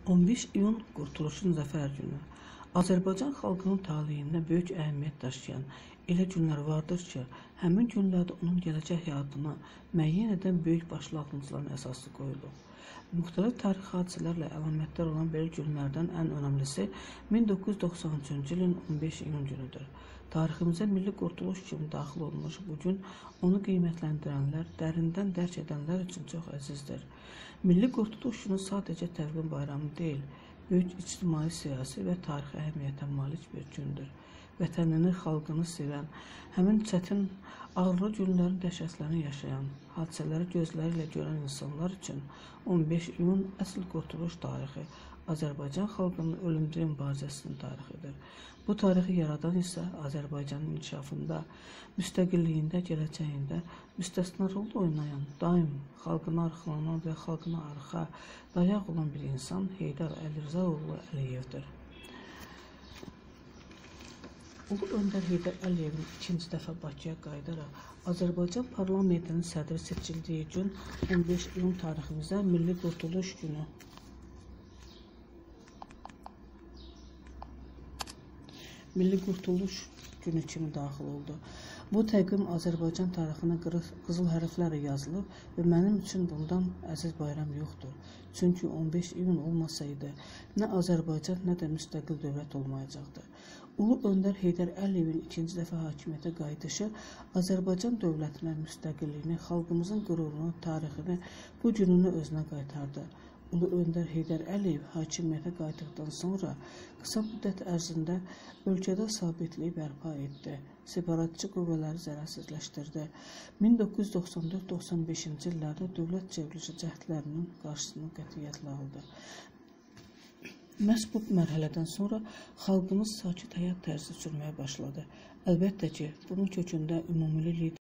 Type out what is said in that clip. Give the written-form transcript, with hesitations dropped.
15 iyun Qurtuluşun Zəfər günü. Azərbaycan xalqının taleyində böyük əhəmiyyət daşıyan elə günlər vardır ki, həmin günlərdə onun gələcək həyatını müəyyən edən böyük başlanğıcların əsası qoyulub. Müxtəlif tarixi hadisələrlə əlamətdar olan belə günlərdən ən önəmlisi 1993-cü ilin 15 iyun günüdür. Tariximizə milli qurtuluş kimi daxil olmuş bu gün onu qiymətləndirənlər, dərindən dərk edənlər üçün çox əzizdir. Milli qurtuluş günü sadəcə təqvim bayramı deyil, böyük ictimai, siyasi və tarixi əhəmiyyətə malik bir gündür. Vətənini, xalqını sevən, həmin çətin, ağrılı günlərin dəhşətlərini yaşayan, hadisələri gözləri ilə görən insanlar üçün 15 iyun əsl qurtuluş tarixi, Azərbaycan xalqının ölümcül mübarizəsinin tarixidir. Bu tarixi yaradan isə Azərbaycanın inkişafında, müstəqilliyində, gələcəyində müstəsna rol oynayan, daim xalqına arxalanan və xalqına arxa dayaq olan bir insan Heydər Əlirzaoğlu Əliyevdir. Ulu Öndər Heydər Əliyevin ikinci dəfə Bakıya qayıdaraq Azərbaycan parlamentinin sədri seçildiyi gün 15 iyun tariximizə Milli Qurtuluş günü kimi daxil oldu. Bu təqvim Azərbaycan tarixinə qızıl hərflərlə yazılıb və mənim üçün bundan əziz bayram yoxdur. Çünki 15 iyun olmasaydı, nə Azərbaycan, nə də müstəqil dövlət olmayacaqdı. Ulu Öndər Heydər Əliyevin ikinci dəfə hakimiyyətə qayıdışı Azərbaycan dövlətinə müstəqilliyini, xalqımızın qürurunu, tarixini, bu gününü özünə qaytardı. Ulu Öndər Heydər Əliyev hakimiyyətə qayıtdıqdan sonra qısa müddət ərzində ölkədə sabitliyi bərpa etdi, separatçı qüvvələri zərərsizləşdirdi. 1994-95-ci illərdə dövlət çevrilişi cəhdlərinin qarşısını qətiyyətlə aldı. Məhz bu mərhələdən sonra xalqımız sakit həyat tərzi sürməyə başladı. Əlbəttə ki, bunun kökündə ümummilli lider